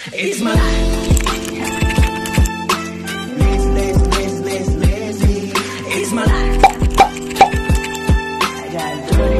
It's my life. It's my life. I got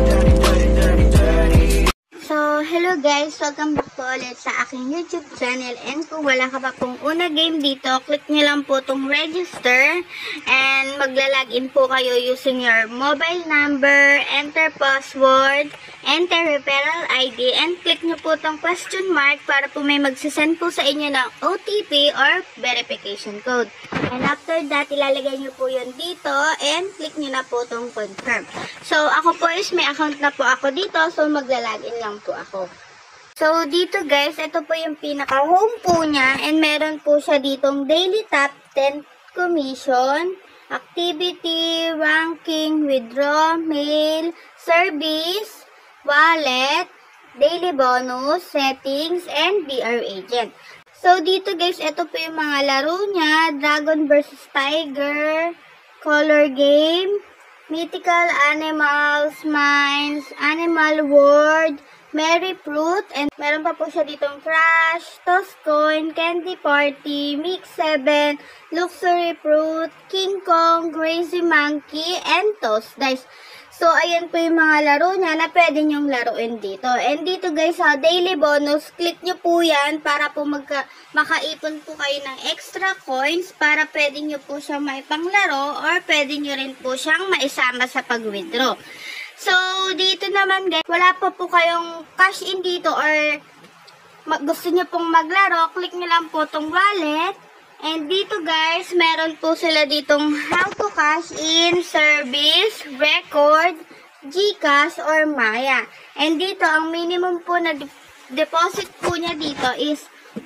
dirty. So, hello guys! Welcome back po ulit sa aking YouTube channel. And kung wala ka pa pong una game dito, click nyo lang po itong register. And magla-login po kayo using your mobile number, enter password, enter referral ID, and click nyo po itong question mark para po may magsasend po sa inyo ng OTP or verification code. And after that, ilalagay nyo po yun dito and click nyo na po itong confirm. So, ako po is may account na po ako dito. So, magla-login lang po ako. So, dito guys, ito po yung pinaka-home po niya. And meron po siya ditong daily top 10 commission, activity, ranking, withdraw, mail, service, wallet, daily bonus, settings, and BR agent. So, dito guys, ito po yung mga laro niya. Dragon versus Tiger, color game, mythical animals, mines, animal world, Merry Fruit, and meron pa po siya ditong Crash, Toss Coin, Candy Party, Mix 7, Luxury Fruit, King Kong, Crazy Monkey, and Toss Dice. So, ayan po yung mga laro niya na pwede nyong laruin dito. And dito guys, sa daily bonus, click nyo po yan para po makaipon po kayo ng extra coins para pwede nyo po siyang maipanglaro or pwede nyo rin po siyang maisama sa pag-withdraw. So, dito naman guys, wala pa po kayong cash in dito or gusto nyo pong maglaro, click nyo lang po itong wallet. And dito guys, meron po sila ditong how to cash in, service, record, gcash, or maya. And dito, ang minimum po na deposit po niya dito is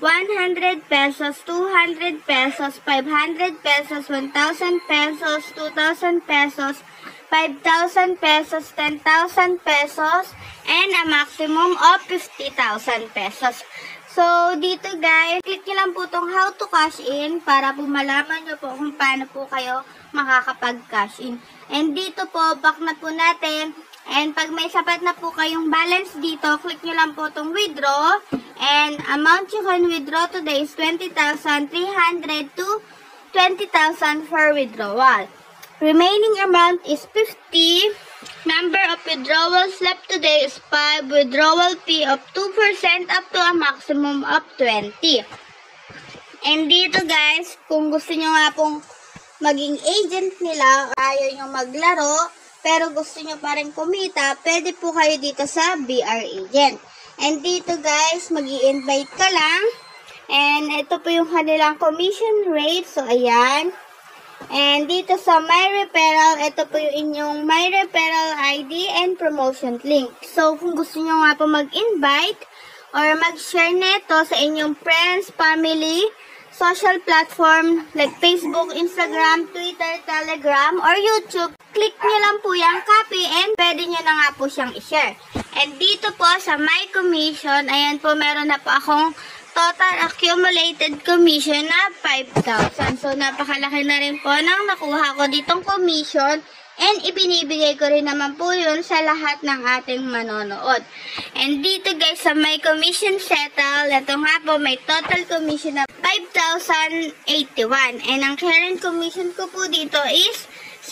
100 pesos, 200 pesos, 500 pesos, 1,000 pesos, 2,000 pesos, 5,000 pesos, 10,000 pesos, and a maximum of 50,000 pesos. So, dito guys, click nyo lang po itong how to cash in para po malaman nyo po kung paano po kayo makakapag-cash in. And dito po, back na po natin. And pag may sapat na po kayong balance dito, click nyo lang po itong withdraw. And amount you can withdraw today is 20,300 to 20,000 for withdrawal. Remaining amount is 50. Number of withdrawals left today is 5. Withdrawal fee of 2% up to a maximum of 20. And dito guys, kung gusto nyo nga pong maging agent nila, ayaw nyo maglaro, pero gusto nyo pa rin kumita, pwede po kayo dito sa BR agent. And dito guys, mag-i-invite ka lang. And ito po yung kanilang commission rate. So, ayan. And dito sa My Referral, ito po yung inyong My Referral ID and promotion link. So, kung gusto nyo nga po mag-invite or mag-share nito sa inyong friends, family, social platform like Facebook, Instagram, Twitter, Telegram, or YouTube, click nyo lang po yung copy and pwede nyo na nga po siyang i-share. And dito po sa My Commission, ayan po, meron na po akong total accumulated commission na 5,000. So, napakalaki na rin po nang nakuha ko ditong commission and ibinibigay ko rin naman po yun sa lahat ng ating manonood. And dito guys, sa my commission settle, ito nga po, may total commission na 5,081. And ang current commission ko po dito is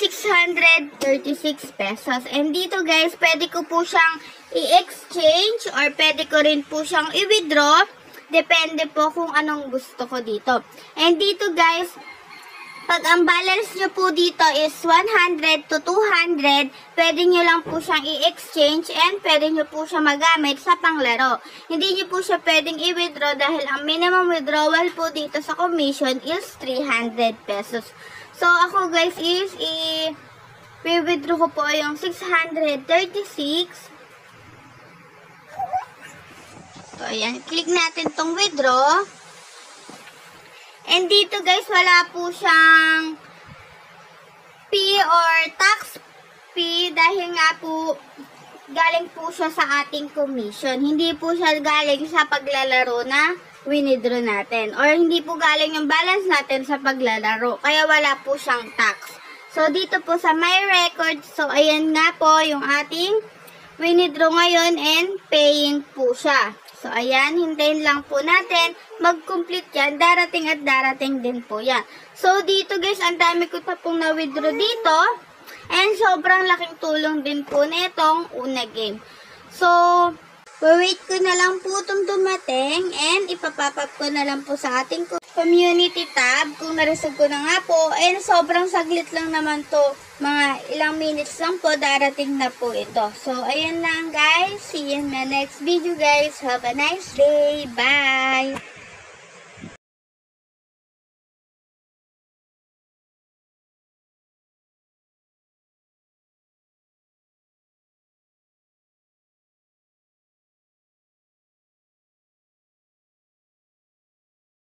636 pesos. And dito guys, pwede ko po siyang i-exchange or pwede ko rin po siyang i-withdraw. Depende po kung anong gusto ko dito. And dito guys, pag ang balance nyo po dito is 100 to 200, pwede nyo lang po siyang i-exchange and pwede nyo po siya magamit sa panglaro. Hindi nyo po siya pwedeng i-withdraw dahil ang minimum withdrawal po dito sa commission is 300 pesos. So ako guys is i-withdraw ko po yung 636. So, ayan. Click natin tong withdraw. And dito guys, wala po siyang fee or tax fee dahil nga po galing po siya sa ating commission. Hindi po siya galing sa paglalaro na winidraw natin. Or hindi po galing yung balance natin sa paglalaro. Kaya wala po siyang tax. So, dito po sa my record, so ayan nga po yung ating winidraw ngayon and paying po siya. So, ayan, hintayin lang po natin mag-complete yan. Darating at darating din po yan. So, dito guys, ang dami ko pa pong na-withdraw dito. And sobrang laking tulong din po na itong una game. So, wait ko na lang po itong dumating and ipapapap ko na lang po sa ating community tab kung nareserve ko na nga po. And sobrang saglit lang naman to. Mga ilang minutes lang po, darating na po ito. So, ayun lang guys. See you in the next video guys. Have a nice day. Bye!